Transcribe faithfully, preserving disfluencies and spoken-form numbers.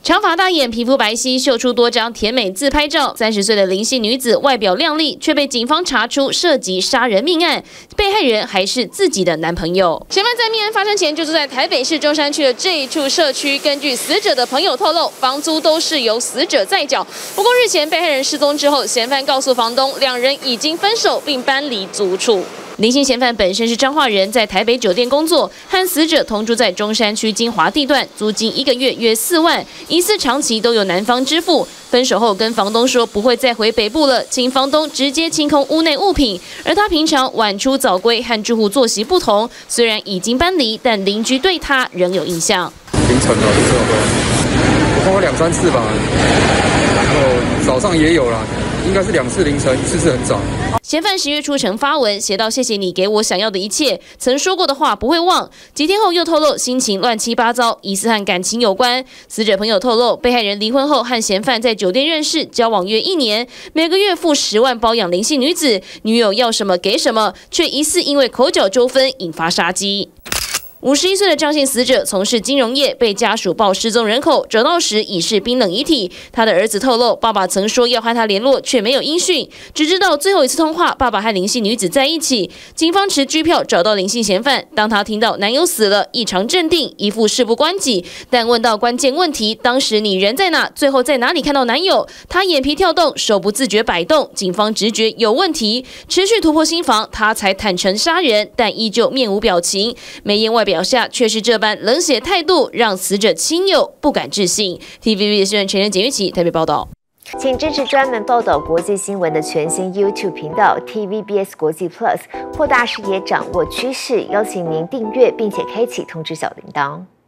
长发大眼，皮肤白皙，秀出多张甜美自拍照。三十岁的林姓女子外表靓丽，却被警方查出涉及杀人命案，被害人还是自己的男朋友。嫌犯在命案发生前就住在台北市中山区的这一处社区。根据死者的朋友透露，房租都是由死者在缴。不过日前被害人失踪之后，嫌犯告诉房东，两人已经分手，并搬离租处。 林姓嫌犯本身是彰化人，在台北酒店工作，和死者同住在中山区金华地段，租金一个月约四万，疑似长期都由男方支付。分手后跟房东说不会再回北部了，请房东直接清空屋内物品。而他平常晚出早归，和住户作息不同，虽然已经搬离，但邻居对他仍有印象。 凌晨了，这种我看过两三次吧，然后早上也有啦。 应该是两次凌晨，一次是很早。 嫌犯十月初曾发文写道：“谢谢你给我想要的一切，曾说过的话不会忘。”几天后又透露心情乱七八糟，疑似和感情有关。死者朋友透露，被害人离婚后和嫌犯在酒店认识，交往约一年，每个月付十万包养林姓女子，女友要什么给什么，却疑似因为口角纠纷引发杀机。 五十一岁的张姓死者从事金融业，被家属报失踪人口，找到时已是冰冷遗体。他的儿子透露，爸爸曾说要和他联络，却没有音讯，只知道最后一次通话，爸爸和林姓女子在一起。警方持拘票找到林姓嫌犯，当他听到男友死了，异常镇定，一副事不关己。但问到关键问题，当时你人在哪？最后在哪里看到男友？他眼皮跳动，手不自觉摆动，警方直觉有问题，持续突破心防，他才坦诚杀人，但依旧面无表情，眉眼外。 表下却是这般冷血态度，让死者亲友不敢置信。T V B 新闻全人简玉琪台北报道， 请支持专门报道国际新闻的全新 YouTube 频道 T V B S 国际 Plus， 扩大视野，掌握趋势。邀请您订阅并且开启通知小铃铛。